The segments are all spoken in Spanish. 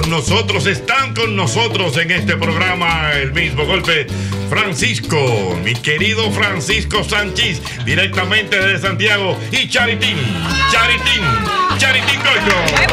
con nosotros, están con nosotros en este programa El Mismo Golpe, Francisco, mi querido Francisco Sánchez, directamente desde Santiago, y Charitín Goico.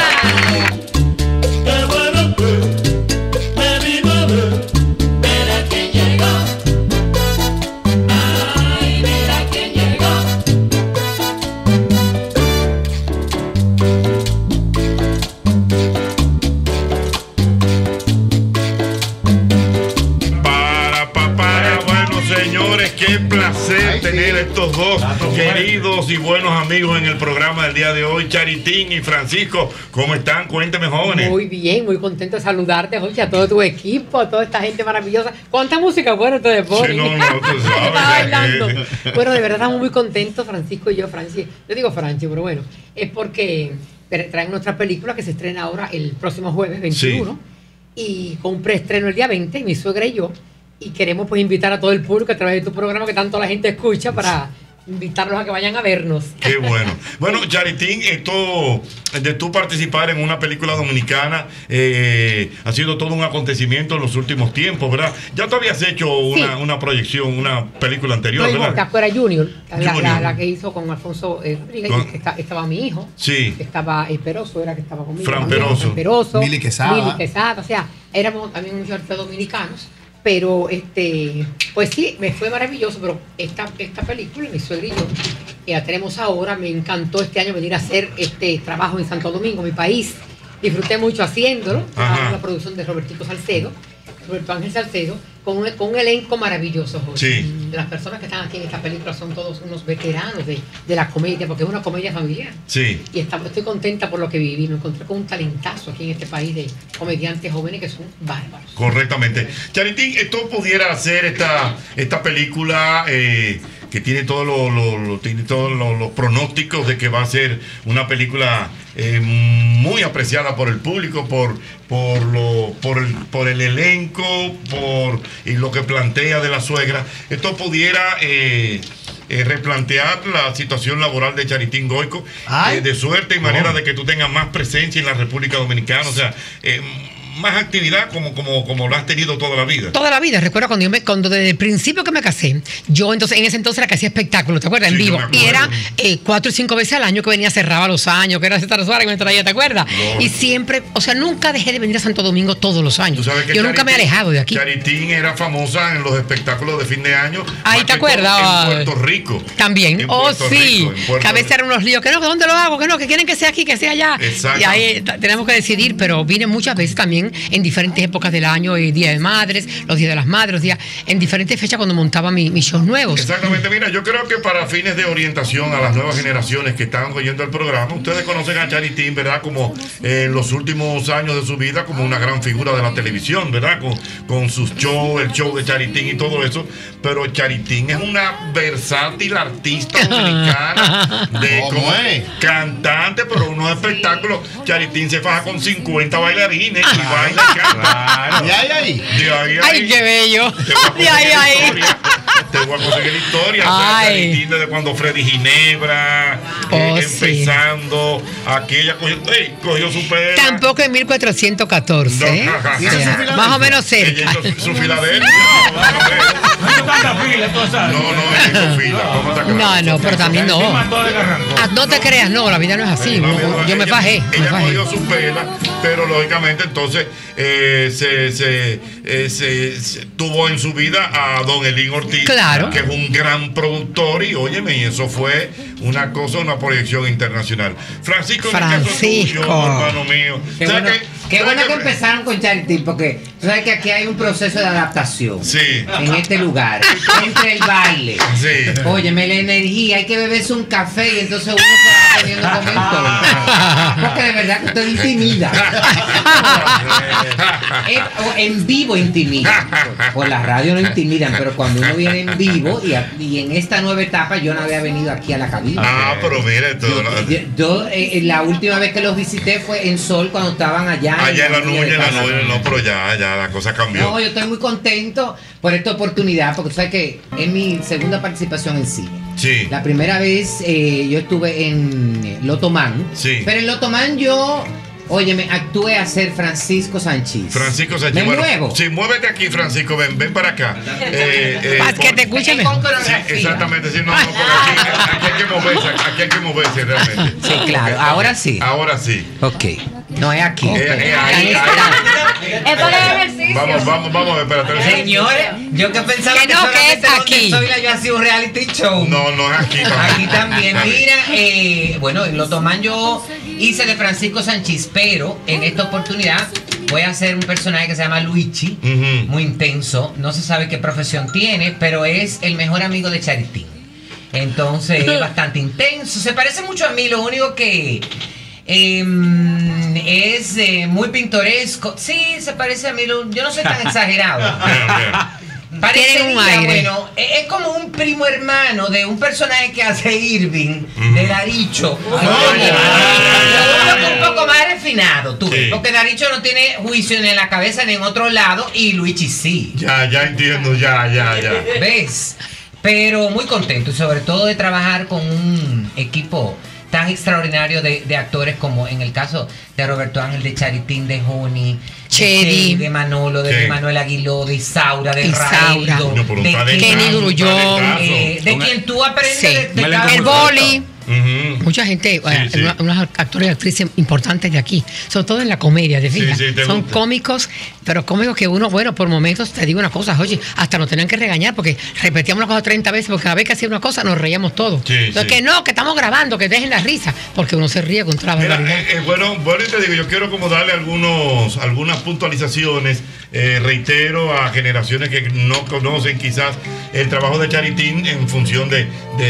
Qué placer tener estos dos queridos y buenos amigos en el programa del día de hoy, Charitín y Francisco. ¿Cómo están? Cuénteme, jóvenes. Muy bien, muy contento de saludarte, Jorge, a todo tu equipo, a toda esta gente maravillosa. ¿Cuánta música buena ustedes ponen? Sí, tú sabes. Estaba bailando. Bueno, de verdad estamos muy contentos, Francisco y yo, Franci. Yo digo Franci, pero bueno, es porque traen nuestra película que se estrena ahora el próximo jueves 21 y con un preestreno el día 20, mi suegra y yo. Y queremos pues invitar a todo el público a través de tu programa que tanto la gente escucha para invitarlos a que vayan a vernos. Qué bueno. Bueno, Charitín, esto de tú participar en una película dominicana ha sido todo un acontecimiento en los últimos tiempos, ¿verdad? Ya tú habías hecho una proyección, una película anterior, no, ¿verdad? Fuera Junior, la que hizo con Alfonso Rodríguez, estaba mi hijo, estaba Peroso, era que estaba conmigo. Fran Peroso. Mili Quesada. O sea, éramos también muchos artistas dominicanos. Pero pues sí, me fue maravilloso, pero esta película, mi suegra y yo, que la tenemos ahora, me encantó este año venir a hacer este trabajo en Santo Domingo, mi país. Disfruté mucho haciéndolo, una producción de Roberto Ángel Salcedo, con un elenco maravilloso, Jorge. Sí. Las personas que están aquí en esta película son todos unos veteranos de la comedia, porque es una comedia familiar. Sí. Y estoy contenta por lo que viví. Me encontré con un talentazo aquí en este país de comediantes jóvenes que son bárbaros. Correctamente. Charitín, ¿esto pudiera hacer esta película que tiene todos los pronósticos de que va a ser una película muy apreciada por el público, por el elenco, y lo que plantea de la suegra? ¿Esto pudiera replantear la situación laboral de Charitín Goico, de suerte y manera de que tú tengas más presencia en la República Dominicana? O sea, más actividad como lo has tenido toda la vida. Toda la vida. Recuerdo cuando desde el principio que me casé, yo entonces en ese entonces era que hacía espectáculos, ¿te acuerdas? En vivo. Y era 4 o 5 veces al año que venía, cerraba los años, que era César Suárez que me traía, ¿te acuerdas? Y siempre, o sea, nunca dejé de venir a Santo Domingo todos los años. Yo nunca me he alejado de aquí. Charitín era famosa en los espectáculos de fin de año. Ahí, ¿te acuerdas? En Puerto Rico. También. Sí. Que a veces eran unos líos, que no, ¿dónde lo hago? Que quieren que sea aquí, que sea allá. Y ahí tenemos que decidir, pero vine muchas veces también en diferentes épocas del año, el Día de Madres, los Días de las Madres, los días, en diferentes fechas cuando montaba mis shows nuevos. Exactamente, mira, yo creo que para fines de orientación a las nuevas generaciones que están oyendo el programa, ustedes conocen a Charitín, ¿verdad? Como en los últimos años de su vida, como una gran figura de la televisión, ¿verdad? Con sus shows, el show de Charitín y todo eso, pero Charitín es una versátil artista dominicana, como cantante, pero unos espectáculos. Charitín se faja con 50 bailarines y baila. Claro. De ahí. Ay, qué bello. Te voy a conseguir la historia. Charitín desde cuando Freddy Ginebra, empezando, aquella cogió su pelo. Tampoco en 1414. Más o menos cerca. Su Filadelfia. No, pero también no. No te creas, no, la vida no es así. Yo me fajé. Ella cogió su pela, pero lógicamente entonces tuvo en su vida a don Elín Ortiz, que es un gran productor, y óyeme, y eso fue una cosa, una proyección internacional. Francisco, hermano mío. Qué bueno que empezaron con Charitín, porque tú sabes que aquí hay un proceso de adaptación en este lugar, entre el baile. Óyeme, la energía, hay que beberse un café y entonces uno se va poniendo comentón. Porque de verdad que usted intimida. En vivo intimida. Por la radio no intimidan, pero cuando uno viene en vivo y en esta nueva etapa yo no había venido aquí a la cabina. Pero mire, yo la última vez que los visité fue en Sol cuando estaban allá en la Nuña, no, pero ya la cosa cambió. No, yo estoy muy contento por esta oportunidad, porque tú sabes que es mi segunda participación en cine. Sí. La primera vez yo estuve en Lotomán. Sí. Pero en Lotomán yo Óyeme, actúe a ser Francisco Sanchís. Francisco Sanchís. ¿Me muevo? Sí, muévete aquí, Francisco, ven para acá. Para que te escuchen. Sí, exactamente, sí, no, porque aquí hay que moverse realmente. Sí, claro, ahora sí. Ahora sí. Ok. No es aquí. Ahí Es para el ejercicio. Vamos, espérate. Señores, yo que pensaba que no, que es aquí. Yo hacía un reality show. No es aquí. Aquí también. Mira, bueno, en Lo Toman yo hice de Francisco Sanchís, pero en esta oportunidad voy a hacer un personaje que se llama Luigi, muy intenso. No se sabe qué profesión tiene, pero es el mejor amigo de Charitín. Entonces es bastante intenso. Se parece mucho a mí, lo único que es muy pintoresco. Sí, se parece a mí. Yo no soy tan exagerado. Parece un aire. Bueno, es como un primo hermano de un personaje que hace Irving, de Daricho. Un poco más refinado, tú ves, porque Daricho no tiene juicio ni en la cabeza ni en otro lado, y Luigi sí. Ya entiendo, ya. ¿Ves? Pero muy contento, y sobre todo de trabajar con un equipo tan extraordinario de actores, como en el caso de Roberto Ángel, de Charitín, de Joni, Chedi, de Manolo, de Manuel Aguiló, de Isaura, de Isaura, Raeldo, de Kenny Grullón, de quien tú aprendes de cada el boli. Mucha gente, unos actores y actrices importantes de aquí, sobre todo en la comedia, ¿te fijas? Son cómicos, pero cómicos que uno, bueno, por momentos te digo una cosa, oye, hasta nos tenían que regañar porque repetíamos una cosa 30 veces, porque cada vez que hacía una cosa nos reíamos todos. Entonces, que no, que estamos grabando, que dejen la risa, porque uno se ríe contra la barbaridad. Bueno, te digo, yo quiero como darle algunas puntualizaciones. Reitero a generaciones que no conocen quizás el trabajo de Charitín en función de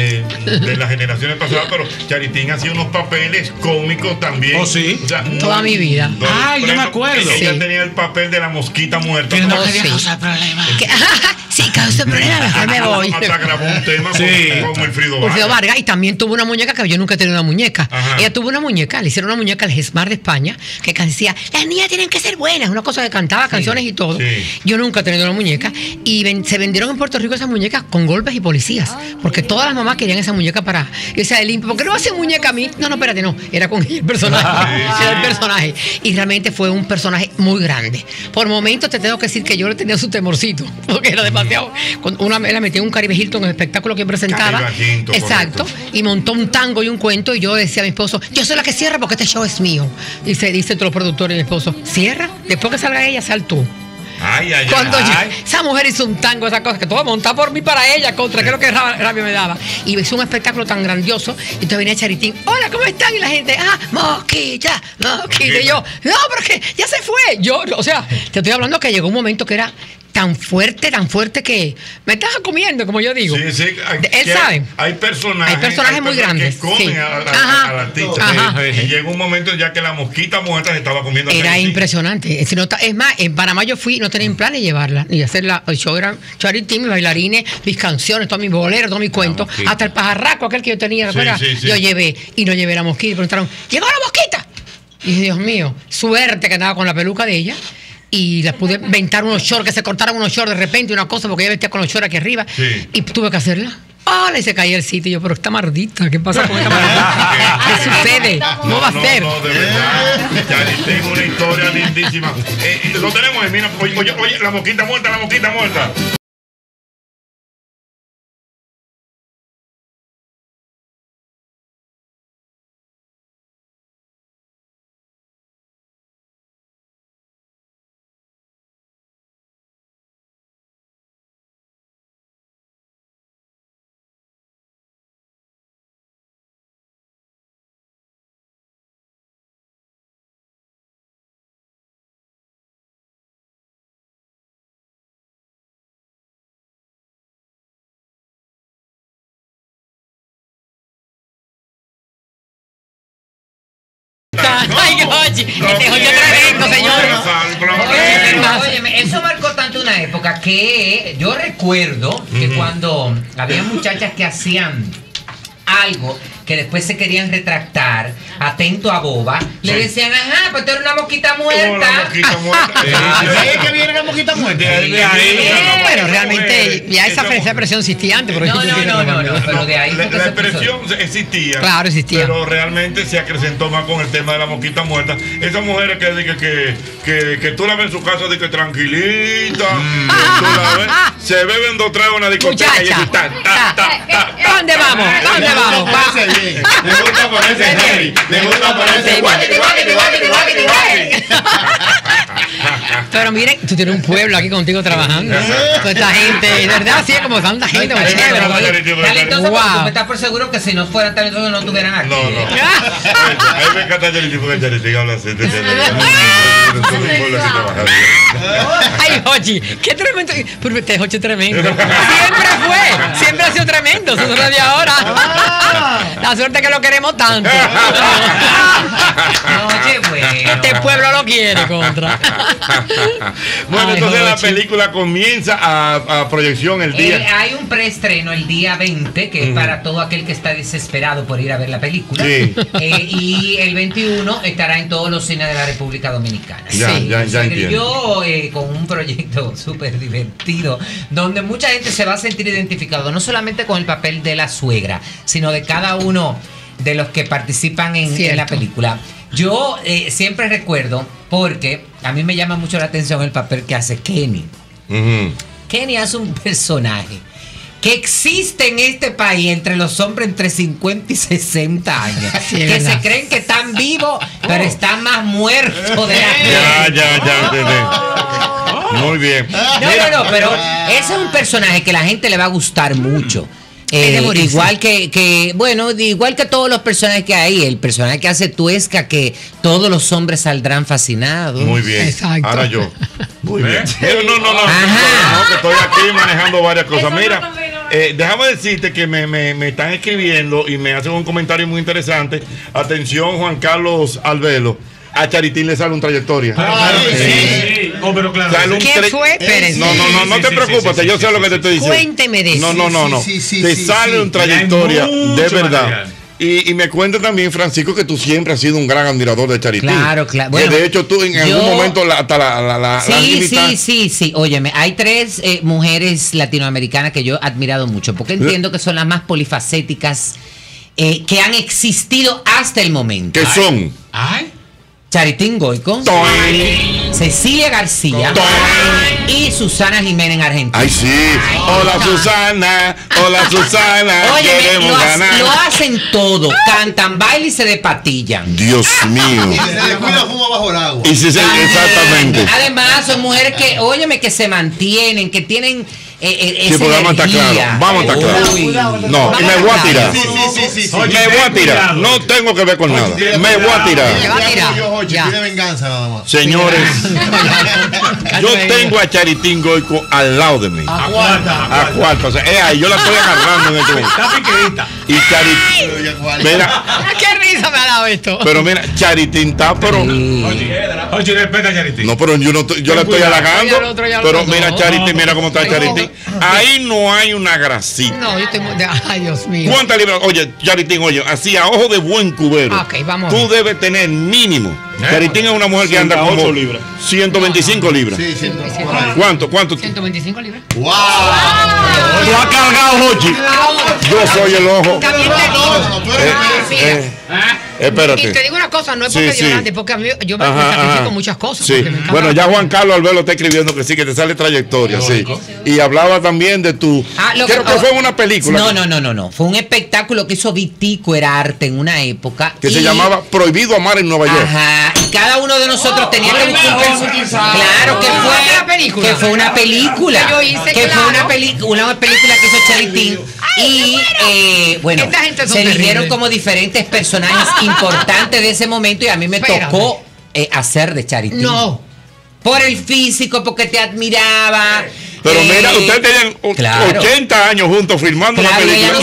las generaciones pasadas, pero Charitín hacía unos papeles cómicos también. ¿Oh, sí? O sea, toda mi vida. Yo me acuerdo. Ella tenía el papel de la mosquita muerta. Que no quería causar problemas. Sí, causó problemas, mejor me voy. Hasta grabó un tema con Wilfrido Vargas. Y también tuvo una muñeca que yo nunca he tenido una muñeca. Ella tuvo una muñeca, le hicieron una muñeca al GESMAR de España, que decía, las niñas tienen que ser buenas, una cosa que cantaba canciones y todo. Yo nunca he tenido una muñeca. Y se vendieron en Puerto Rico esas muñecas con golpes y policías, porque todas las mamás querían esa muñeca para irse de limpio. ¿Por qué no hacen muñeca a mí? No, espérate, no. Era con ella el personaje. Era el personaje. Y realmente fue un personaje muy grande. Por momentos te tengo que decir que yo le tenía su temorcito, porque era demasiado. Una vez la metí en un Caribe Hilton en el espectáculo que presentaba. Exacto. Y montó un tango y un cuento. Y yo decía a mi esposo, yo soy la que cierra porque este show es mío. Dice todos los productores y mi esposo, cierra. Después que salga ella, sal tú. Cuando esa mujer hizo un tango, esa cosa que todo montaba por mí para ella, contra que lo que rabia me daba. Y hizo un espectáculo tan grandioso. Y entonces venía Charitín, hola, ¿cómo están? Y la gente, mosquita. Y yo, no, pero que ya se fue. O sea, te estoy hablando que llegó un momento que era tan fuerte que me estás comiendo, como yo digo. Sí. Él sabe. Hay personajes muy grandes que comen al artista. Y llegó un momento ya que la mosquita muerta se estaba comiendo. Era impresionante. Es más, en Panamá yo fui, no tenía en plan de llevarla, ni hacerla. El show era Charitín, mis bailarines, mis canciones, todos mis boleros, todos mis cuentos, hasta el pajarraco aquel que yo tenía, yo llevé, y no llevé la mosquita. Y preguntaron, ¿llegó la mosquita? Y dije, Dios mío, suerte que andaba con la peluca de ella. Y le pude inventar unos shorts, que se cortaran unos shorts de repente, una cosa, porque ella vestía con los shorts aquí arriba. Y tuve que hacerla. Y se caía el sitio. Y yo, pero está mardita. ¿Qué pasa con esta mardita? ¿Qué sucede? No va a ser. No, de verdad. Charitín, una historia lindísima. Lo tenemos, mira, oye, la mosquita muerta. Oye, tremendo, señor. Óyeme, eso marcó tanto una época que yo recuerdo que cuando había muchachas que hacían algo que después se querían retractar, atento a Boba, le decían, ajá, pues tú eres una mosquita muerta. Una mosquita muerta. ¿Ahí es que viene la mosquita muerta? Bueno, realmente ya esa expresión existía antes. No, pero de ahí la expresión existía. Claro, existía. Pero realmente se acrecentó más con el tema de la mosquita muerta. Esas mujeres que tú la ves en su casa de que tranquilita, tú la ves, se beben 2 tragos en una discoteca. Muchacha, ¿dónde vamos? ¿Dónde vamos? Me gusta ponerse heavy. Me gusta ponerse Pero miren, tú tienes un pueblo aquí contigo trabajando. Toda esta gente, de verdad, así es como tanta gente. Talentoso, wow. ¿Estás por seguro que si no fueran talentosos no tuvieran aquí? No. A mí me encanta Charity porque Charity habla así. Ay, Jochi, qué tremendo. Pero este Jochi es tremendo. Siempre ha sido tremendo. Eso no es de ahora. La suerte que lo queremos tanto. Oye, bueno. Este pueblo lo quiere contra. Bueno, Ay, entonces la Jochi. película comienza a proyección el día. Hay un preestreno el día 20 que es para todo aquel que está desesperado por ir a ver la película. Sí. Y el 21 estará en todos los cines de la República Dominicana. Ya entiendo. Yo con un proyecto súper divertido donde mucha gente se va a sentir identificado no solamente con el papel de la suegra, sino de cada uno de los que participan en la película. Yo siempre recuerdo, porque a mí me llama mucho la atención el papel que hace Kenny. Kenny hace un personaje que existe en este país entre los hombres entre 50 y 60 años. Sí, que verdad. se creen que están vivos, pero están más muertos de la Ya, entendí. Muy bien. No, pero ese es un personaje que la gente le va a gustar mucho. Igual igual que todos los personajes que hay, el personaje que hace Tuesca, que todos los hombres saldrán fascinados. Muy bien. Exacto. Ahora yo. Muy bien. No, Ajá. que estoy aquí manejando varias cosas. Mira, déjame decirte que me están escribiendo y me hacen un comentario muy interesante. Atención, Juan Carlos Albelo. A Charitín le sale una trayectoria. Sí. Oh, pero claro. ¿Qué fue? Pérez? No te preocupes, yo sé lo que te estoy diciendo. Cuénteme de eso. No. Te sale una trayectoria de verdad. Y me cuenta también, Francisco, que tú siempre has sido un gran admirador de Charitín. Claro. Que Bueno, de hecho tú en algún momento hasta la Sí. Óyeme, hay 3 mujeres latinoamericanas que yo he admirado mucho, porque entiendo que son las más polifacéticas que han existido hasta el momento. ¿Qué son? Charitín Goico, Cecilia García y Susana Jiménez en Argentina. Ay, sí. Hola, Susana. Oye, Queremos ganar. lo hacen todo. Cantan, bailan y se depatillan. Dios mío. Y si se descuida, fuma bajo el agua. Exactamente. Además, son mujeres que, óyeme, que se mantienen, que tienen Sí, porque vamos a estar claros. Vamos a estar claros. No, y me voy a tirar. Sí. Me voy a tirar. No tengo que ver con nada. Me voy a tirar. Tiene venganza nada más. Señores, yo tengo a Charitín Goico al lado de mí. A cuarta. O sea, ahí yo la estoy agarrando en este momento. Está piquedita. Y Charitín. Mira. ¿Qué risa me ha dado esto? Pero mira, Charitín está, pero. Oye, respeta a Charitín. No, pero yo la estoy halagando. Pero mira, Charitín, mira cómo está Charitín. Ahí no hay una grasita. No, yo tengo. Ay, Dios mío. ¿Cuántas libras? Oye, Charitín, así a ojo de buen cubero. Ok, vamos. Tú debes tener mínimo. Charitín es una mujer que anda como 125 libras. Sí, 125. ¿Cuánto? 125 libras. ¡Wow! Tú has cargado, Jochi. Yo soy el ojo. También te digo. Espérate. Y te digo una cosa, no es porque yo grande, porque a mí yo me sacrifico muchas cosas. Sí. Bueno, ya Juan Carlos Albelo está escribiendo que sí, que te sale trayectoria, sí. Y hablaba también de tu. Creo que fue una película. No. Fue un espectáculo que hizo Vitico Herarte en una época. Que se llamaba Prohibido Amar en Nueva York. Ajá. Y cada uno de nosotros tenía que buscar un personaje. Claro, que fue una película. Que fue una película que hizo Charitín. Y bueno, se eligieron como diferentes personajes importantes de ese momento y a mí me tocó hacer de Charitín. No. Por el físico, porque te admiraba. Pero mira, ustedes tenían 80 años juntos filmando una película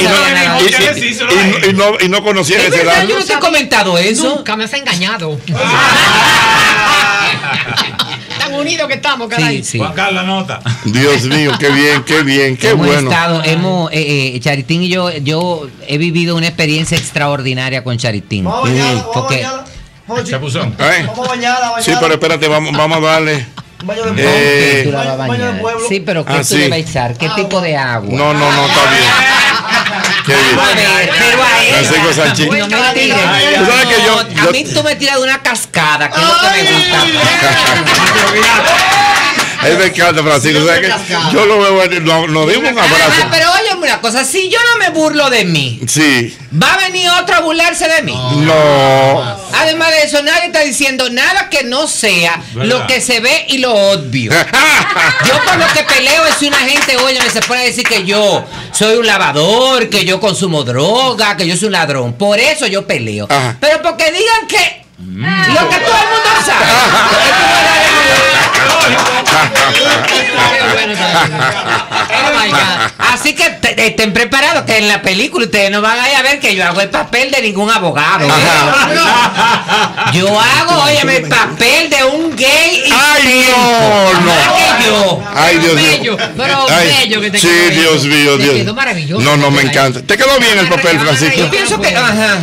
y no conocían esa edad. Yo no te he comentado eso. Nunca me has engañado. Tan unidos que estamos, caray. Sí. Juan Carlos, nota. Dios mío, qué bien, qué bueno. Charitín y yo he vivido una experiencia extraordinaria con Charitín. Porque Chapuzón. Vamos mañana. Sí, pero espérate, vamos a darle. tú la vas a bañar. Sí, pero ¿qué tú le vas a echar? ¿Qué tipo de agua? No, está bien. Qué bien. A ver, pero a ella. Francisco Sánchez. No me tires. Tú sabes que yo- A mí tú me tiras de una cascada, que es lo que me gusta. A mí me encanta, Francisco. ¿Sabes que yo lo veo, nos dimos un abrazo. Pero oye una cosa, si yo no me burlo de mí, Sí. ¿va a venir otro a burlarse de mí? No. Además de eso, nadie está diciendo nada que no sea lo que se ve y lo obvio. Yo por lo que peleo es si una gente, oye, me se pone a decir que yo soy un lavador, que yo consumo droga, que yo soy un ladrón. Por eso yo peleo. Ajá. Pero porque digan que lo que todo el mundo sabe. Así que estén preparados que en la película ustedes no van a ir a ver que yo hago el papel de ningún abogado. Yo hago, óyeme, el papel de un gay histérico. No. Ay, Dios mío. Pero Ay, bello que te sí, quedó. Dios mío, Te Dios. quedó maravilloso. No, me encanta. ¿Te quedó bien el papel, Francisco? Yo pienso que. Ajá.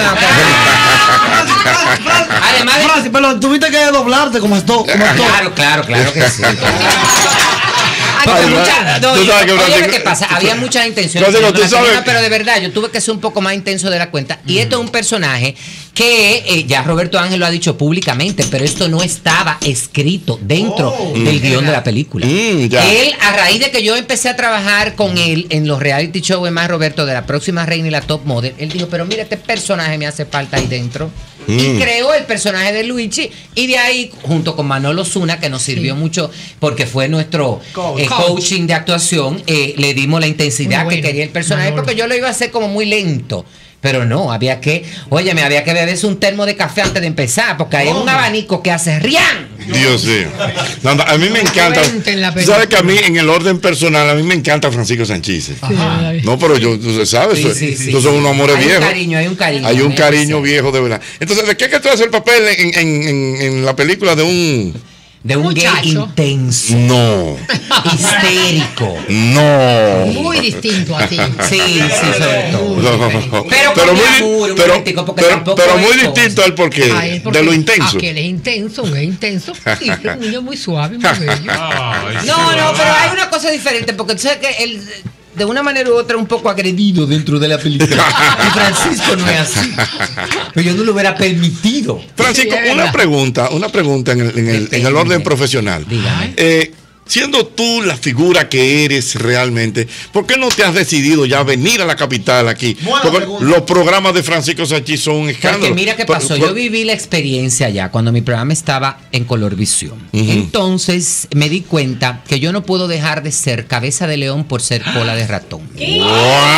Además de. Francis, pero tuviste que doblarte como esto. Claro que sí. Ay, tú sabes que oye, Francisco- ¿qué pasa? Había muchas intenciones. Francisco, tú sabes- Pero de verdad, yo tuve que ser un poco más intenso de la cuenta. Y esto es un personaje que ya Roberto Ángel lo ha dicho públicamente, pero esto no estaba escrito dentro del guión de la película. Ya. Él, a raíz de que yo empecé a trabajar con él en los reality shows más Roberto de la próxima reina y la top model, él dijo, pero mira, este personaje me hace falta ahí dentro. Y creó el personaje de Luigi, y de ahí, junto con Manolo Zuna, que nos sirvió mucho porque fue nuestro coaching de actuación, le dimos la intensidad Muy bueno, que quería el personaje, Manolo. porque yo lo iba a hacer como muy lento. Pero no, había que beberse un termo de café antes de empezar, porque hay un abanico que hace ¡rian! Dios mío. No, a mí me encanta. Cuenten la Tú sabes que a mí, en el orden personal, a mí me encanta Francisco Sánchez. No, pero yo, tú sabes, estos son unos amores viejos. Hay un cariño. Hay un cariño viejo, de verdad. Entonces, ¿de qué es que tú haces el papel en la película de un... De un gay Muchacho. intenso, No, histérico. no. Muy distinto a ti. Sí, sobre todo. No. Pero con glamour, un momentico, porque tampoco pero muy es cosa. distinto al porqué, Ah, él porque de lo intenso. Aquel es intenso, un gay intenso. Sí, es un niño muy suave, muy bello. No, pero hay una cosa diferente, porque tú sabes que él, de una manera u otra, un poco agredido dentro de la película. Y Francisco no es así. Pero yo no lo hubiera permitido. Francisco, Sí, es una verdad. pregunta en el orden profesional. Dígame. Siendo tú la figura que eres realmente, ¿por qué no te has decidido ya venir a la capital aquí? Buena Porque pregunta. los programas de Francisco Sánchez son un escándalo. Porque mira qué pasó, yo viví la experiencia allá cuando mi programa estaba en Colorvisión. Entonces me di cuenta que yo no puedo dejar de ser cabeza de león por ser cola de ratón. ¡Wow!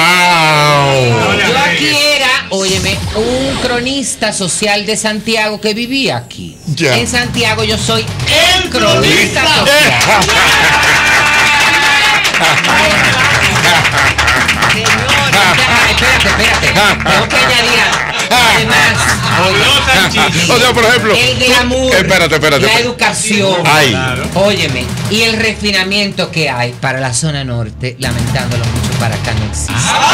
Yo aquí era, óyeme, un cronista social de Santiago que vivía aquí. Ya. En Santiago yo soy el cronista social. Espérate. Tengo que añadir además. O sea, por ejemplo, El glamour, espérate. la educación. Ay. Óyeme, y el refinamiento que hay para la zona norte, lamentándolo mucho, para acá no existe.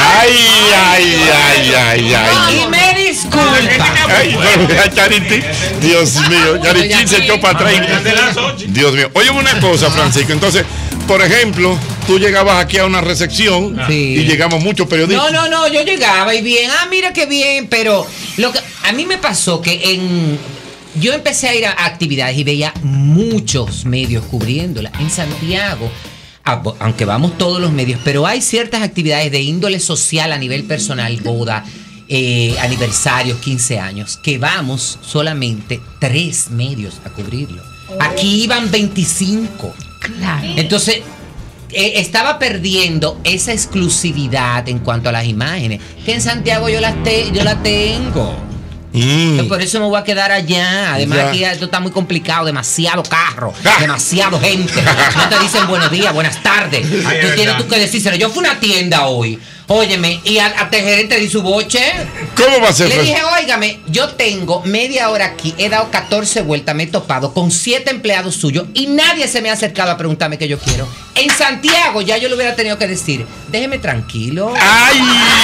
Ay. Y me disculpa. Ay, pero mira, Charity. Dios mío, Charity se echó para atrás. Dios mío. Oye, una cosa, Francisco. Entonces, por ejemplo, tú llegabas aquí a una recepción Sí. y llegamos muchos periodistas. No, yo llegaba y bien, mira qué bien, pero lo que a mí me pasó que yo empecé a ir a actividades y veía muchos medios cubriéndola en Santiago. Aunque vamos todos los medios, pero hay ciertas actividades de índole social a nivel personal, boda, aniversarios, 15 años, que vamos solamente 3 medios a cubrirlo. Aquí iban 25. Claro. Entonces, estaba perdiendo esa exclusividad en cuanto a las imágenes, que en Santiago yo la tengo. Entonces, por eso me voy a quedar allá. Además, Ya. aquí esto está muy complicado, demasiado carro, demasiado gente. No te dicen buenos días, buenas tardes. Tú tienes tú que decírselo. Yo fui a una tienda hoy. Óyeme, y al gerente di su boche. ¿Cómo va a ser? Le dije, óigame, yo tengo media hora aquí, he dado 14 vueltas, me he topado con 7 empleados suyos y nadie se me ha acercado a preguntarme qué yo quiero. En Santiago ya yo le hubiera tenido que decir, déjeme tranquilo. Ay,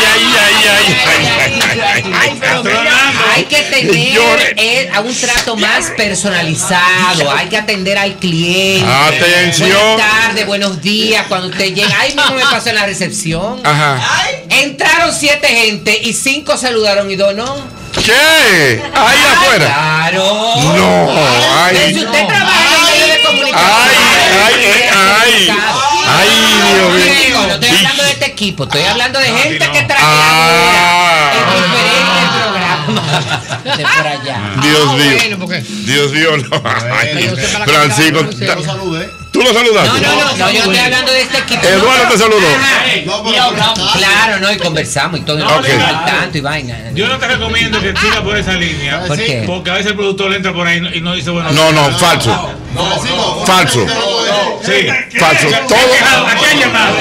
pero mira, hay que tener a un trato más personalizado, hay que atender al cliente. Atención. Buenas tardes, buenos días, cuando usted llega. Ahí mismo me pasó en la recepción. Ajá. Entraron 7 gente y 5 saludaron y 2 no. ¿Qué? Ahí afuera. Claro. No. Pero si usted trabaja en el medio de comunicación. Ay, Dios mío. No estoy hablando de este equipo, estoy hablando de gente que trabaja en diferentes programas de por allá. Dios mío, no. Francisco, Lo saludé. ¿tú lo saludaste? No, yo estoy hablando de este equipo. Eduardo te saludó. Claro, no, y conversamos y todo. Al tanto y vaina. Yo no te recomiendo que sigas por esa línea. ¿Por qué? Porque a veces el productor entra por ahí y no dice bueno. No, falso. Falso. Sí. Falso. Todo. Aquí hay llamado.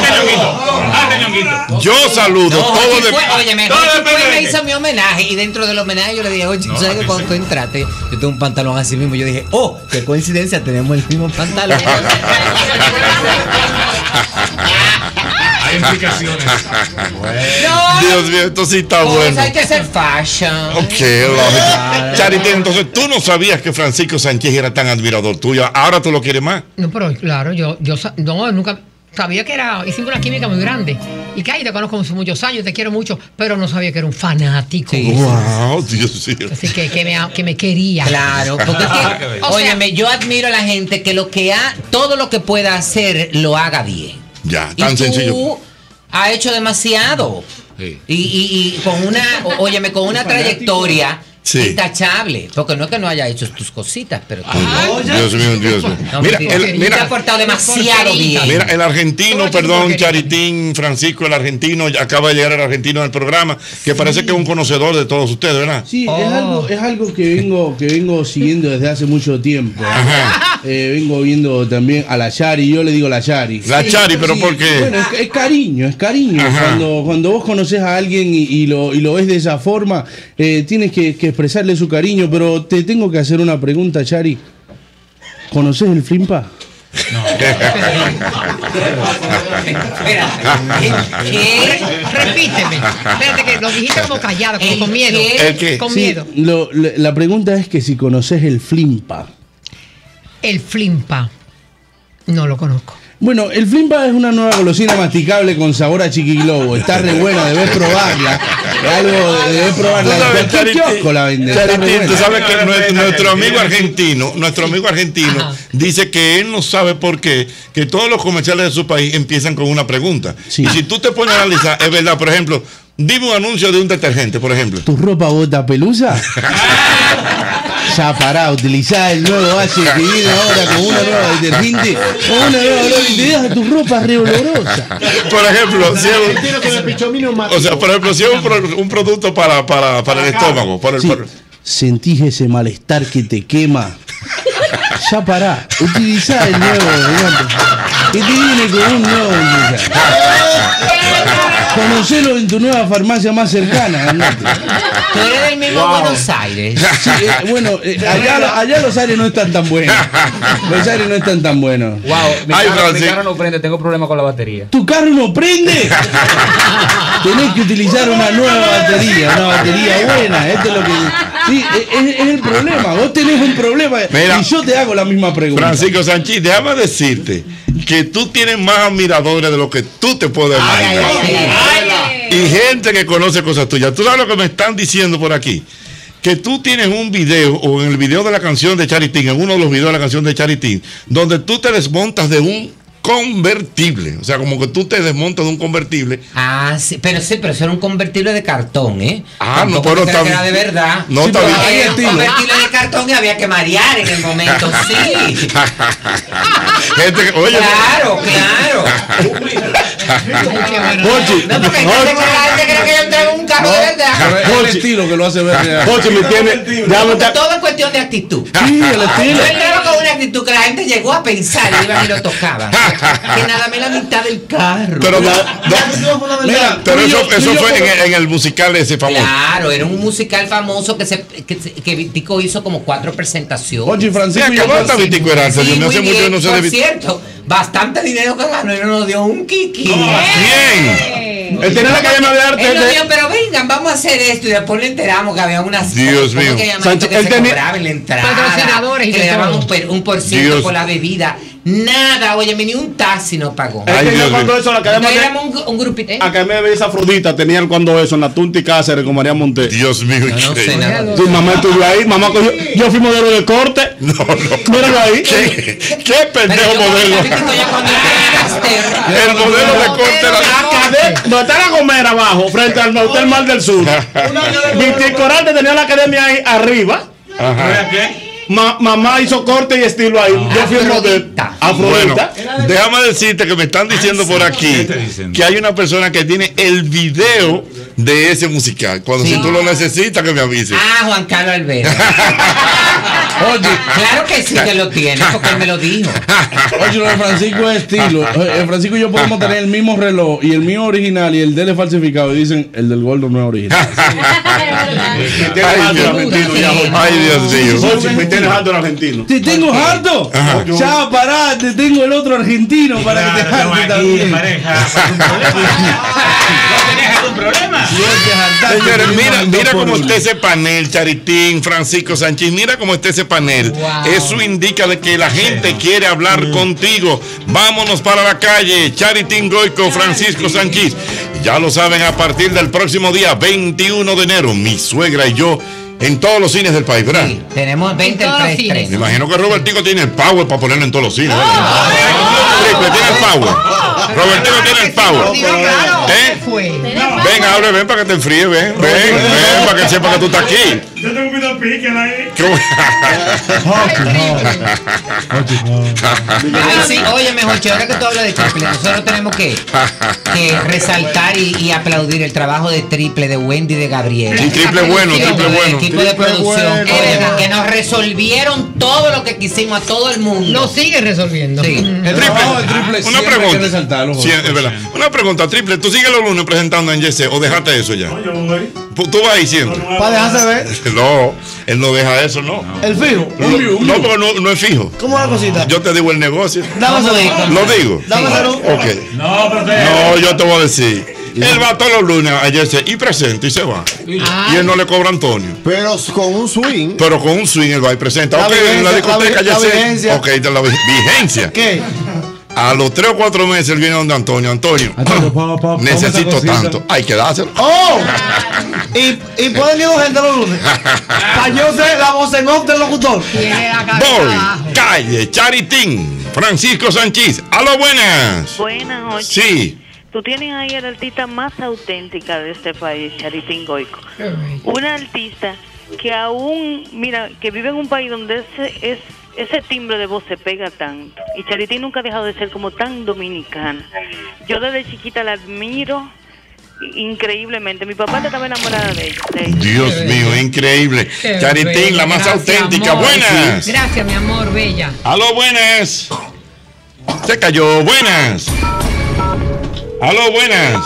No. Yo saludo todo de. Oye, me hizo mi homenaje y dentro del homenaje yo le dije, oye, ¿sabes que cuando tú entraste, yo tengo un pantalón así mismo? Yo dije, oh, qué coincidencia, tenemos el mismo pantalón. Hay implicaciones. Dios mío, esto sí está bueno. Hay que ser fashion. Ok, lógico. Charity, entonces tú no sabías que Francisco Sánchez era tan admirador tuyo. Ahora tú lo quieres más. No, pero claro, yo nunca sabía que hicimos una química muy grande. Y que ahí te conozco hace muchos años, te quiero mucho, pero no sabía que era un fanático. Sí. Wow, Dios mío. Así que me quería. Claro, porque óyeme, yo admiro a la gente que todo lo que pueda hacer lo haga bien. Ya, tan sencillo. Ha hecho demasiado. Sí. Y con una trayectoria intachable. Porque no es que no haya hecho tus cositas, pero Dios mío. No, mira, te ha portado demasiado bien. Mira, el argentino, perdón, Charitín, Francisco, el argentino, acaba de llegar el argentino del programa, que parece que es un conocedor de todos ustedes, ¿verdad? Sí, es algo que vengo siguiendo desde hace mucho tiempo. Vengo viendo también a la Chari, yo le digo la Chari. La Chari, pero ¿por qué? Bueno, es cariño. Cuando vos conoces a alguien y lo ves de esa forma, tienes que expresarle su cariño, pero te tengo que hacer una pregunta, Chari. ¿Conoces el Flimpa? No. ¿Qué? Repíteme. Espérate que lo dijiste como callado, como con miedo. ¿El qué? Con sí, miedo. La pregunta es que si conoces el Flimpa. El Flimpa. No lo conozco. Bueno, el Flimpa es una nueva golosina masticable con sabor a Chiquiglobo. Está re buena, debes probarla. Es algo, debes probarla. En cualquier kiosco la vende. Tú sabes que nuestro amigo argentino dice que él no sabe por qué que todos los comerciales de su país empiezan con una pregunta. Sí. Y si tú te pones a analizar, es verdad, por ejemplo, dime un anuncio de un detergente, por ejemplo. ¿Tu ropa bota pelusa? Ya pará, utilizá el nuevo base que viene ahora con una nueva detergente o una nueva olor y te deja tu ropa re olorosa. Por ejemplo, si es un producto para el estómago, sentís ese malestar que te quema. Ya pará, utilizá el nuevo que te viene con un nuevo. Conocelo en tu nueva farmacia más cercana, andate. Tú eres del mismo Buenos Aires. Sí, bueno, allá los aires no están tan buenos. Los aires no están tan buenos. Wow, mi carro no prende, tengo problemas con la batería. ¿Tu carro no prende? Tenés que utilizar una nueva batería, una batería buena. Esto es lo que. Sí, es el problema. Vos tenés un problema. Mira, y yo te hago la misma pregunta. Francisco Sánchez, déjame decirte que tú tienes más admiradores de lo que tú te puedes imaginar. Y gente que conoce cosas tuyas. Tú sabes lo que me están diciendo por aquí. Que tú tienes un video, o en el video de la canción de Charitín, en uno de los videos de la canción de Charitín, donde tú te desmontas de un convertible. O sea, como que tú te desmontas de un convertible. Sí, pero eso era un convertible de cartón, ¿eh? No, pero era de verdad. No, sí, había un convertible de cartón y había que marear en el momento, sí. Gente que, oye, claro. Pochi, no, porque hay gente que cree que yo traigo un carro de verdad. Es el estilo que lo hace ver. Pochi, me tiene. Todo es cuestión de actitud. Sí, el estilo. Yo entrego con una actitud que la gente llegó a pensar y iban y lo tocaban. Que nada más la mitad del carro. Pero, pero eso fue en el musical ese famoso. Claro, era un musical famoso que Vitico hizo como 4 presentaciones. Oye, Francisco, ¿cuánto Vitico era? Yo no sé mucho, no sé de Vitico. Por cierto, bastante dinero que ganó y nos dio un kiki. Bien. Él tenía la Academia de Arte. Él nos dijo, pero vengan, vamos a hacer esto. Y después le enteramos que había unas. Dios mío. Que se cobraba en la entrada. Patrocinadores y que le daban un por ciento Dios. por la bebida. Nada, oye, ni un taxi nos pagó. Ay, Dios cuando mío. eso, la Academia de Éramos un grupito. Academia de Belleza Afrodita tenían cuando eso en la Tunti Cáceres con María Montes. Dios mío, No sé increíble. nada. Sí, mamá estuvo ahí, mamá cogió. Yo fui modelo de corte. No. Míralo ahí. ¿Qué pendejo Pero yo modelo? cuando era El modelo de corte era. Donde está la Gomera abajo, frente al Hotel Mar del Sur. Viticorante tenía la academia ahí arriba. Ajá. Mamá hizo corte y estilo ahí. Yo fui el modelo. Bueno, Afrodita. déjame decirte que me están diciendo por aquí que hay una persona que tiene el video de ese musical. Cuando Sí. si tú lo necesitas, que me avises. Juan Carlos Alberto. Oye, Claro que sí que lo tiene, porque él me lo dijo. oye, lo de Francisco es estilo. Francisco y yo podemos tener el mismo reloj y el mío original y el de él es falsificado. Y dicen, el del gordo no es original. Ay, Dios mío. Ay, Dios mío. Me tienes alto en argentino. Te tengo harto. Ya, pará, te tengo el otro argentino para que te jarte también. ¿Un problema? Señores, mira cómo está ese panel, Charitín, Francisco Sánchez, mira cómo está ese panel. Wow. Eso indica de que la gente quiere hablar contigo. Vámonos para la calle, Charitín Goico, Francisco Sánchez. Ya lo saben, a partir del próximo día 21 de enero, mi suegra y yo en todos los cines del país, ¿verdad? Sí, tenemos 20 En todos los preestrenos. cines. Me imagino que Robertico tiene el power para ponerlo en todos los cines. ¿Verdad? Triple, tiene el power. Robertico tiene el power. ¿Eh? Fue. Ven, abre, ven para que te enfríes, ven, para que sepa que tú estás aquí. Yo tengo un video pique ahí. Ay, sí, oye, mejor ahora que tú hablas de Triple, nosotros tenemos que resaltar y aplaudir el trabajo de Triple, de Wendy, de Gabriela. Y Triple bueno, Triple El bueno. equipo de producción, bueno. oye, que nos resolvieron todo lo que quisimos a todo el mundo. Lo sigue resolviendo. Sí. El trabajo de Triple Una siempre hay que pregunta. resaltarlo, Sí, es verdad. Una pregunta, Triple, ¿tú sigues los lunes presentando en YC o dejaste eso ya? Yo voy. ¿Tú vas ahí siempre? Para dejarse ver. No, él no deja eso, no. El fijo. No, porque no es fijo. ¿Cómo es la cosita? Yo te digo el negocio. Dame Vamos a ver. salud. ¿Lo digo? Dame salud. Ok. No, pero No, yo te voy a decir. Él va todos los lunes a YC y presenta y se va. Y él no le cobra a Antonio. Pero con un swing. Pero con un swing él va y presenta. La Ok, en la vigencia, discoteca la YC. vigencia. Ok, de la vigencia. ¿Qué? A los 3 o 4 meses él viene donde Antonio. Antonio, necesito tanto. Hay que dárselo. ¡Oh! Y pueden ir dos gente los lunes. Para yo ser la voz en off del locutor. Tiene la cabeza Voy, abajo. calle, Charitín, Francisco Sánchez. ¡Aló, buenas! Buenas noches. Sí. Tú tienes ahí a la artista más auténtica de este país, Charitín Goico. Una artista que aún, mira, que vive en un país donde ese timbre de voz se pega tanto. Y Charitín nunca ha dejado de ser como tan dominicana. Yo desde chiquita la admiro increíblemente. Mi papá estaba enamorada de ella. Dios mío, increíble. Qué Charitín, bella, la más gracias, auténtica. amor. Buenas. Gracias, mi amor, bella. ¡Aló, buenas! Se cayó, buenas. ¡Aló, buenas!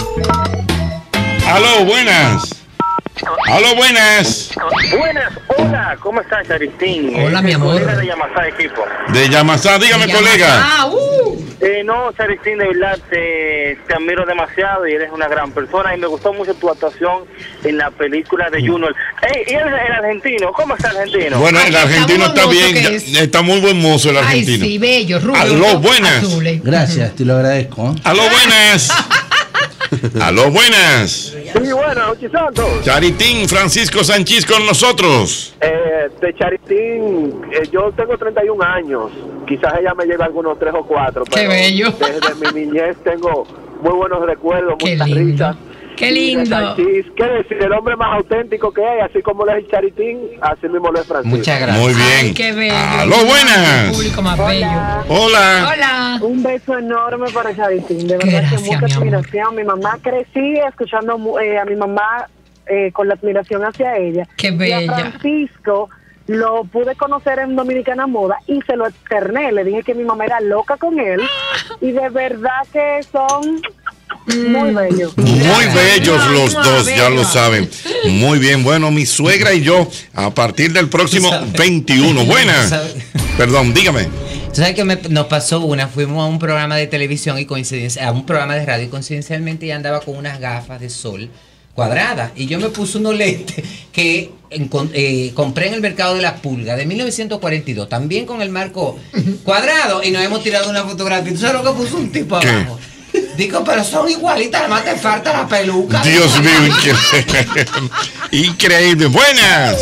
¡Aló, buenas! ¡Aló, buenas! Buenas, hola, ¿cómo estás, Charitín? Hola, mi amor. Colega de Yamasá, equipo. De Yamasá, dígame, colega. No, Charitín, de verdad, te admiro demasiado y eres una gran persona y me gustó mucho tu actuación en la película de Junior. ¿Y el argentino? ¿Cómo está el argentino? Bueno, el argentino está bien, está muy buen mozo el Ay, argentino. sí, bello, rubio. ¡Aló, buenas! azules. Gracias, te lo agradezco. ¡Aló, buenas! ¡Aló, buenas! Sí, bueno, Santos. Charitín, Francisco Sánchez con nosotros. De Charitín, yo tengo 31 años. Quizás ella me lleve algunos 3 o 4. Qué pero bello. Desde mi niñez tengo muy buenos recuerdos, Qué muchas lindo. risas. Qué Y de lindo. Sanchís, ¿qué decir? El hombre más auténtico que hay, así como lo es Charitín, así mismo lo es Francisco. Muchas gracias. Muy bien. Ay, qué bello. ¡Aló, buenas! El público más bello. Hola. Hola. Un beso enorme para Charitín, de verdad Gracias, que mucha mi amor. admiración. Mi mamá crecí escuchando a mi mamá con la admiración hacia ella. Qué Y a bella. Francisco lo pude conocer en Dominicana Moda y se lo externé. Le dije que mi mamá era loca con él y de verdad que son muy bellos. Muy bellos los dos, ya lo saben. Muy bien, bueno, mi suegra y yo a partir del próximo 21. Buenas. Perdón, dígame. ¿Tú sabes que nos pasó una? Fuimos a un programa de televisión y a un programa de radio y coincidencialmente ella andaba con unas gafas de sol cuadradas y yo me puse unos lentes que compré en el mercado de la Pulga de 1942, también con el marco cuadrado, y nos hemos tirado una fotografía. ¿Tú sabes lo que puso un tipo abajo? Digo, pero son igualitas, además te falta la peluca. Dios mío, increíble. Increíble. Buenas.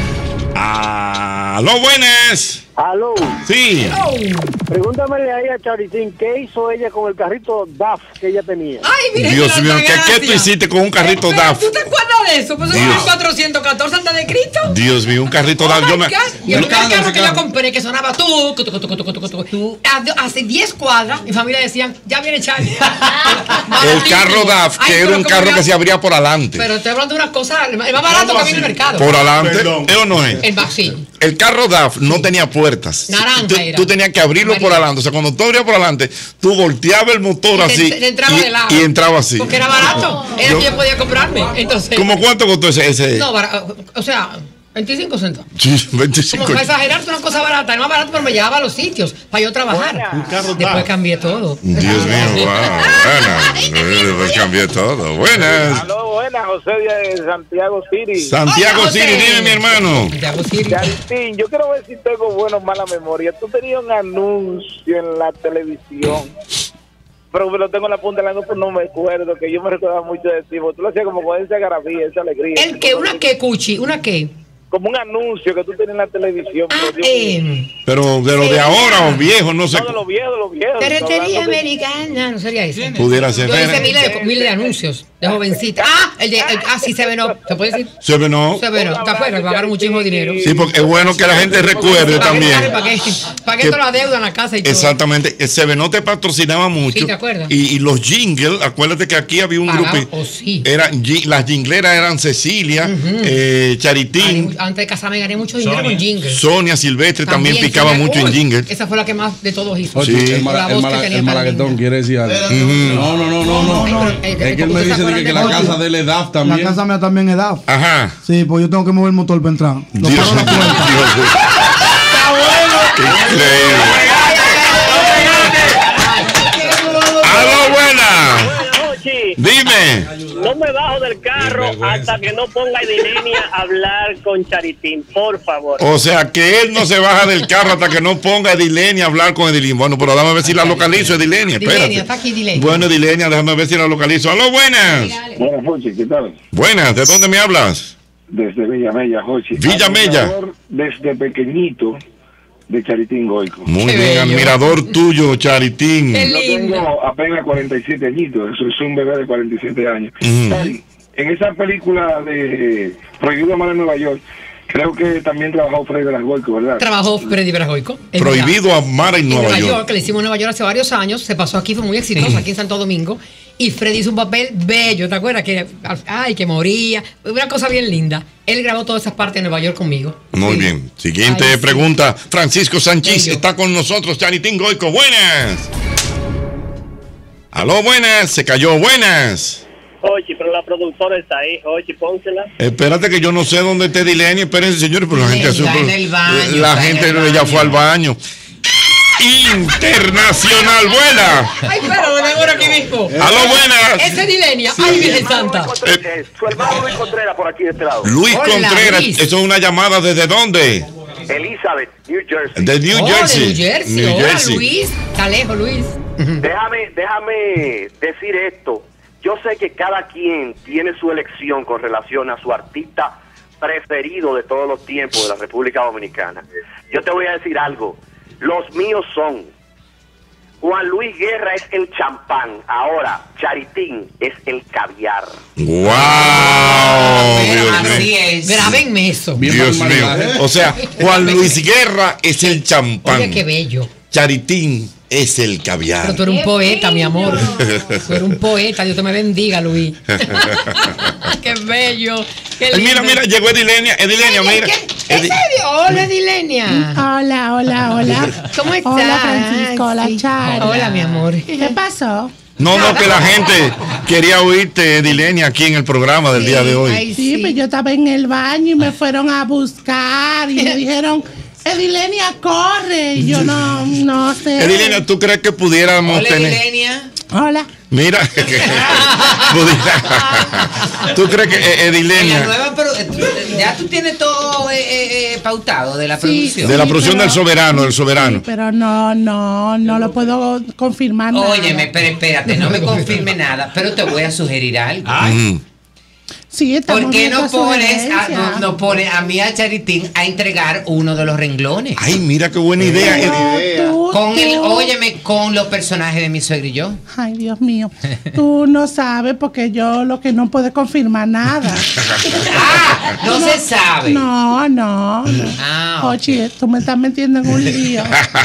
Aló, buenas. Aló. Sí. Pregúntamele ahí a Charitín, ¿qué hizo ella con el carrito DAF que ella tenía? Ay, mire, Dios mío, ¿qué tú hiciste con un carrito DAF? ¿Tú te acuerdas de eso? Pues en 1414 antes de Cristo. Dios mío, un carrito DAF. Y el carro que yo compré que sonaba tú. Hace 10 cuadras, mi familia decían, ya viene Charlie. El carro DAF, que era un carro que se abría por adelante. Pero estoy hablando de una cosa, el más barato que viene en el mercado. Por adelante, ¿es o no es? El vacío. El carro DAF no tenía puertas. Naranja era. Tú tenías que abrirlo por adelante. O sea, cuando tú abrías por adelante, tú volteabas el motor así y entraba así. Porque era barato. Era que yo podía comprarme. Entonces, ¿cómo cuánto costó ese? No, o sea, 25 centavos. Sí, 25. Como para exagerarte una cosa barata, no más barato, pero me llevaba a los sitios para yo trabajar. Después cambié todo. Dios mío, wow. Después cambié todo. Buenas. Aló, buenas, José de Santiago City. Santiago City, dime, mi hermano. Santiago City. Charitín, yo quiero ver si tengo buena o mala memoria. Tú tenías un anuncio en la televisión, pero me lo tengo en la punta de la lengua, pues no me acuerdo, que yo me recordaba mucho de ti. Tú lo hacías como con esa garabía, esa alegría. ¿El qué? ¿Una qué, Cuchi? ¿Una qué? Como un anuncio que tú tenías en la televisión. Pero de lo de ahora o viejo, no sé. No, de los viejos. Ferretería americana, no sería eso. Pudiera ser. Yo hice miles de anuncios de jovencita. Sí, se venó. ¿Se puede decir? Se venó. ¿Te acuerdas? Pagaron muchísimo dinero. Sí, porque es bueno que la gente recuerde también. Pagué toda la deuda en la casa y todo. Exactamente. Se venó te patrocinaba mucho. Sí, ¿te acuerdas? Y los jingles, acuérdate que aquí había un grupo. Sí. Las jingleras eran Cecilia, Charitín. Antes de casarme gané mucho dinero con jingles. Sonia Silvestre también picaba mucho en jingles. Esa fue la que más de todos hizo. Sí. El malaguetón quiere decir algo. No. Es que él me dice que la casa de él es DAF también. La casa mía también es DAF. Ajá. Sí, pues yo tengo que mover el motor para entrar. Dios mío. Está bueno. Increíble. ¡Aló, buena! Dime. No me bajo del carro hasta que no ponga a Edilenia a hablar con Charitín, por favor. O sea, que él no se baja del carro hasta que no ponga a Edilenia a hablar con Edilenia. Bueno, pero déjame ver si la localizo, Edilenia. Espérate. Está aquí Edilenia. Bueno, Edilenia, déjame ver si la localizo. ¡Aló, buenas! Buenas, Jochi, ¿qué tal? Buenas, ¿de dónde me hablas? Desde Villamella, Jochi. Villamella. Desde pequeñito de Charitín Goico. Muy bien, admirador tuyo, Charitín. Yo tengo apenas 47 añitos, eso es un bebé de 47 años. En esa película de Prohibido Amar en Nueva York, creo que también trabajó Freddy Verasgoico, ¿verdad? Trabajó Freddy Verasgoico. Prohibido Amar en Nueva York. Que le hicimos en Nueva York hace varios años, se pasó aquí, fue muy exitoso aquí en Santo Domingo. Y Freddy hizo un papel bello, ¿te acuerdas? Que moría. Una cosa bien linda. Él grabó todas esas partes en Nueva York conmigo. Muy bien. Siguiente pregunta. Francisco Sánchez está con nosotros. Charitín Goico, buenas. Aló, buenas. Se cayó, buenas. Oye, pero la productora está ahí. Oye, pónsela. Espérate que yo no sé dónde está Edilenia. Espérense, señores, pero la gente está en el baño. La gente ya fue al baño. Internacional, buena. Ay, pero ahora aquí mismo. Aló, buenas. Ese es Edilenia. Ay, Virgen Santa. Su hermano Luis Contreras por aquí de este lado. Luis Contreras, eso es una llamada ¿desde dónde? Elizabeth, New Jersey. De New Jersey. New Jersey. Luis, está lejos, Luis. Déjame decir esto. Yo sé que cada quien tiene su elección con relación a su artista preferido de todos los tiempos de la República Dominicana. Yo te voy a decir algo. Los míos son Juan Luis Guerra es el champán. Ahora, Charitín es el caviar. ¡Wow! Así es. Grábenme eso. Dios mío. O sea, Juan Luis Guerra es el champán. Oye, qué bello. Charitín es el caviar. Pero tú eres un poeta, mi amor. Tú eres un poeta. Dios te me bendiga, Luis. Qué bello. Qué mira, llegó Edilenia. Edilenia, mira. ¿En serio? Hola, Edilenia. Hola. ¿Cómo estás? Hola, Francisco. Hola, Chari. Hola, mi amor. ¿Qué pasó? No, que la gente quería oírte, Edilenia, aquí en el programa del día de hoy. Sí, pues yo estaba en el baño y me fueron a buscar y me dijeron, Edilenia, corre. Y yo no sé. Edilenia, ¿tú crees que pudiéramos tener? Edilenia. Hola. Mira, ¿tú crees que Edilenia? Ya tú tienes todo pautado de la producción. De la producción del Soberano, Sí, pero no lo puedo confirmar. Óyeme, pero espérate, no me confirme nada, pero te voy a sugerir algo. Sí, ¿por qué no pones a mí a Charitín a entregar uno de los renglones? Ay, mira qué buena idea. Con los personajes de mi suegro y yo. Ay, Dios mío. Tú no sabes porque yo lo que no puedo confirmar nada. No se sabe. No. Oye, tú me estás metiendo en un lío.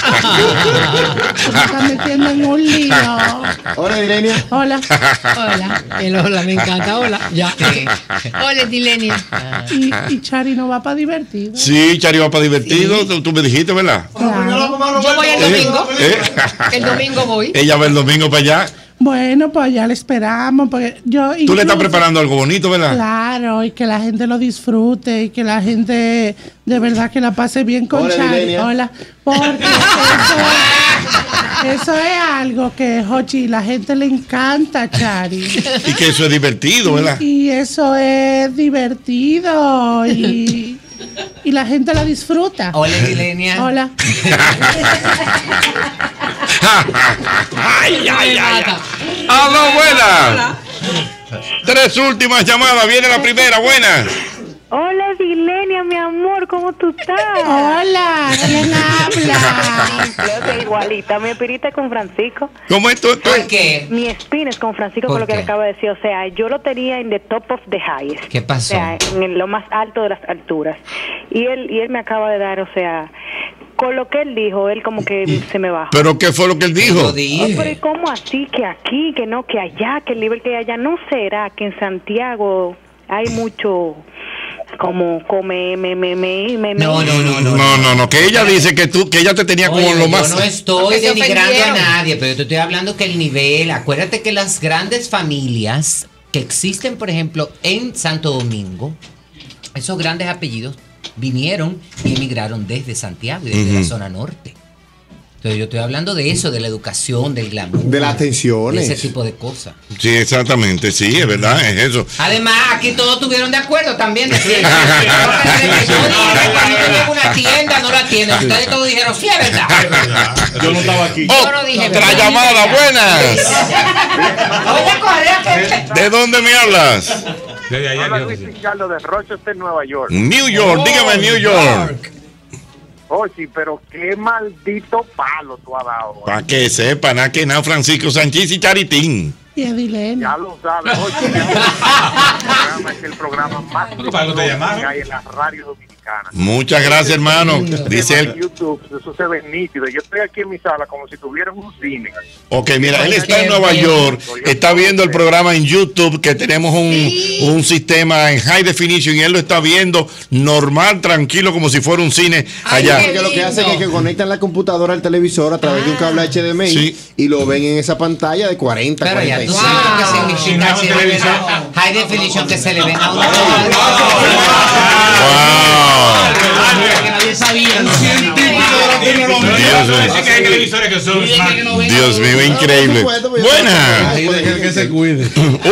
Hola, Edilenia. Hola. Hola, me encanta. Hola. Ya. Hola, Edilenia. ¿Y Chari no va para divertido? Sí, Chari va para divertido. Sí. Tú me dijiste, ¿verdad? Claro. Yo voy el domingo. El domingo voy. Ella va el domingo para allá. Bueno, pues ya le esperamos. Porque tú le estás preparando algo bonito, ¿verdad? Claro, y que la gente lo disfrute y que la gente de verdad que la pase bien con Chari. Hola. Porque eso es algo que, Jochi, la gente le encanta a Chari. Y que eso es divertido, ¿verdad? Y eso es divertido y la gente la disfruta. Hola, Edilenia. Hola. Ay. ¡Aló, buenas! 3 últimas llamadas. Viene la primera, buena. Hola, Edilenia, mi amor, ¿cómo tú estás? Hola, ¿quién habla? Creo que igualita, mi espinita es con Francisco. ¿Cómo es tú? ¿Por qué? Mi espina es con Francisco, por lo que le acabo de decir. O sea, yo lo tenía en the top of the highest. ¿Qué pasó? O sea, en lo más alto de las alturas. Y él me acaba de dar, o sea, con lo que él dijo, él como que se me bajó. ¿Pero qué fue lo que él dijo? Pero ¿cómo así? Que aquí, que no, que allá, que el nivel que hay allá. ¿No será que en Santiago hay mucho... como No, que ella dice que ella te tenía como lo más. Yo no estoy denigrando a nadie, pero yo te estoy hablando que el nivel, acuérdate que las grandes familias que existen, por ejemplo, en Santo Domingo, esos grandes apellidos vinieron y emigraron desde Santiago y desde la zona norte. Entonces yo estoy hablando de eso, de la educación, del glamour, de las tensiones, de ese tipo de cosas. Sí, exactamente, sí, es verdad, es eso. Además, aquí todos estuvieron de acuerdo también. Yo dije que cuando yo llego a una tienda no la atienden. Ustedes todos dijeron, sí, es verdad. Yo no estaba aquí. Otra llamada, buenas. ¿De dónde me hablas? Hola, Luis Ricardo de Rochester, Nueva York. New York, dígame New York. Oh, sí, pero qué maldito palo tú has dado. Para que sepan, aquí nada, Francisco Sánchez y Charitín. Y Edilenia. Ya lo sabes. Es el programa más que hay en la radio dominicana. Muchas gracias, hermano. Dice él. YouTube, eso se ve nítido. Yo estoy aquí en mi sala como si tuviera un cine. Ok, mira, él está en Nueva York, está viendo el programa en YouTube, que tenemos un sistema en high definition y él lo está viendo normal, tranquilo, como si fuera un cine allá. Porque lo que hacen es que conectan la computadora al televisor a través de un cable HDMI y lo ven en esa pantalla de 40, pero 45. Ya tú sabes lo que significa high definition, que se le ven a uno. Que nadie sabía. Dios mío, increíble. Buenas. Que se cuide.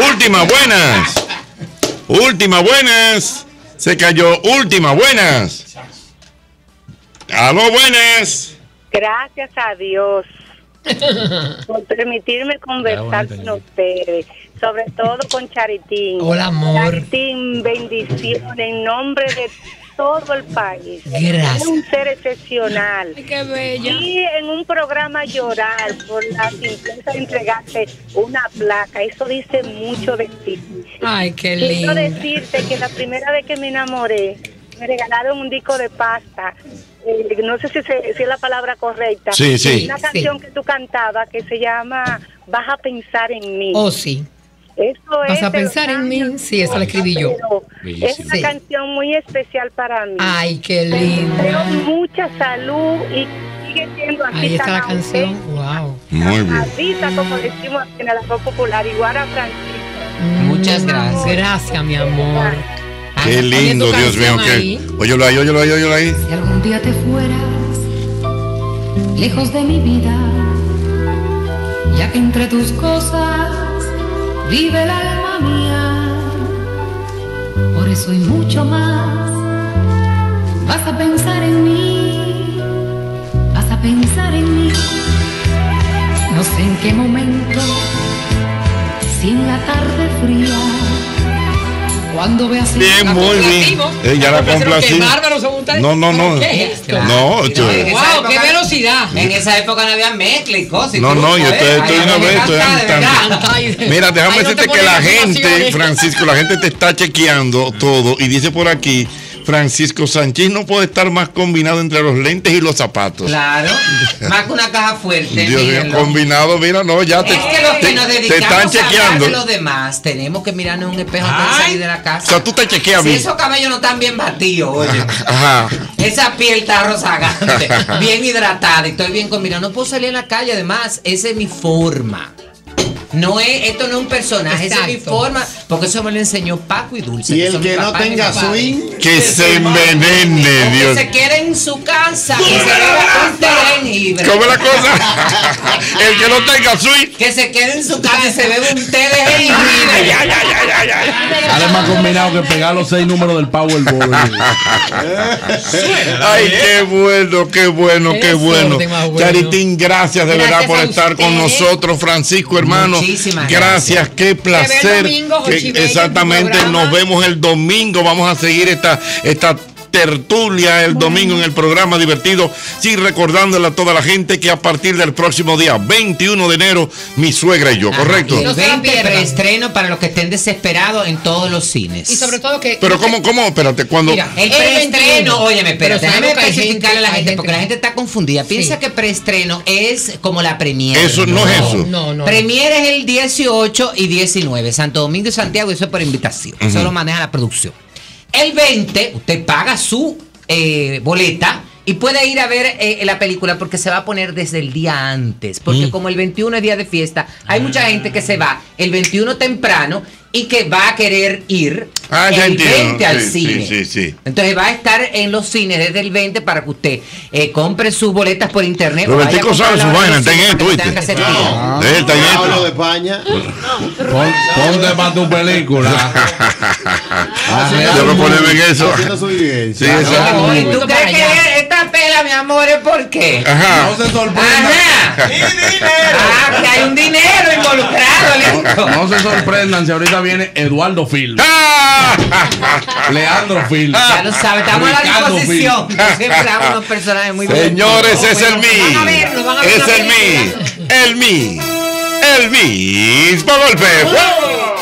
Última, buenas. Se cayó. Última, buenas. Aló, buenas. Gracias a Dios por permitirme conversar con ustedes, sobre todo con Charitín. Hola, amor. Charitín, bendición en nombre de todo el país. Gracias. Es un ser excepcional. Ay, qué bella. Y en un programa llorar por la simpleza de entregarte una placa, eso dice mucho de ti. Ay, qué lindo. Quiero decirte que la primera vez que me enamoré, me regalaron un disco de pasta no sé si es la palabra correcta. Sí, sí. Una canción que tú cantabas que se llama Vas a pensar en mí. Oh, sí. Eso Vas a pensar en mí. Sí, esa la escribí yo. Es una canción muy especial para mí. Ay, qué lindo. Deseo mucha salud y sigue siendo así. Ahí está tan la canción. Wow. Muy bien. Avisa, como decimos en el arroz popular, igual a Francisco. Muchas gracias. Gracias, mi amor. Qué lindo, Dios mío. Óyelo ahí, óyelo ahí, óyelo ahí. Si algún día te fueras lejos de mi vida, ya que entre tus cosas vive el alma mía, por eso y mucho más vas a pensar en mí, vas a pensar en mí. No sé en qué momento, si en la tarde fría, cuando veas bien, muy bien. Ya la complací. No. ¿Qué es esto? No, wow, qué velocidad. En esa época no había mezcla y cosas. No, yo estoy una vez. Mira, déjame decirte que la gente, Francisco, la gente te está chequeando todo y dice por aquí, Francisco Sánchez no puede estar más combinado entre los lentes y los zapatos. Claro, más que una caja fuerte. Dios mío, combinado, mira, no, ya te, es que los que nos te dedicamos están chequeando. A los demás, tenemos que mirarnos en un espejo antes de salir de la casa. O sea, tú te chequeas si bien. Esos cabellos no están bien batidos, oye. Ajá. Esa piel está rozagante, bien hidratada y estoy bien combinado. No puedo salir en la calle, además, esa es mi forma. No es, esto no es un personaje, esa es mi forma, porque eso me lo enseñó Paco y Dulce. Y el que no tenga swing, que se envenene, Dios. Que se quede en su casa, que se beba un té de jengibre. ¿Cómo es la cosa? El que no tenga swing, que se quede en su casa y se bebe un té de jengibre. Sale más combinado que pegar los 6 números del Powerball. Ay, qué bueno, qué bueno, qué bueno. Charitín, gracias de verdad por estar con nosotros, Francisco, hermano. Muchísimas gracias, qué placer. Exactamente, nos vemos el domingo. Vamos a seguir esta tertulia el domingo en el programa divertido. Sí, recordándole a toda la gente que a partir del próximo día 21 de enero, mi suegra y yo, ¿correcto? Y el 20 preestreno para los que estén desesperados en todos los cines. Y sobre todo que... Pero ¿cómo? Espérate, cuando... Mira, el preestreno, óyeme, espérate, déjame especificarle a la gente, porque la gente está confundida. Piensa que preestreno es como la premiere. Eso no es eso. No. Premiere es el 18 y 19, Santo Domingo y Santiago, y eso es por invitación. Eso lo maneja la producción. El 20, usted paga su boleta y puede ir a ver la película porque se va a poner desde el día antes. Porque como el 21 es día de fiesta, hay mucha gente que se va el 21 temprano y que va a querer ir el 20 al cine. Sí. Entonces va a estar en los cines desde el 20 para que usted compre sus boletas por internet. Robertico sabe su vaina, está en esto, ¿viste? Está en esto. de España. Ponte para tu película. Yo me pongo en eso. Sí, exacto. ¿Y tú crees que esta pela, mi amor, es por qué? Ajá. No se sorprendan. Que hay un dinero involucrado, listo. No se sorprendan si ahorita viene Eduardo Film. Leandro Film. Ya lo sabe, estamos a la disposición. Siempre hago unos personajes muy buenos. Señores, es el mismo golpe.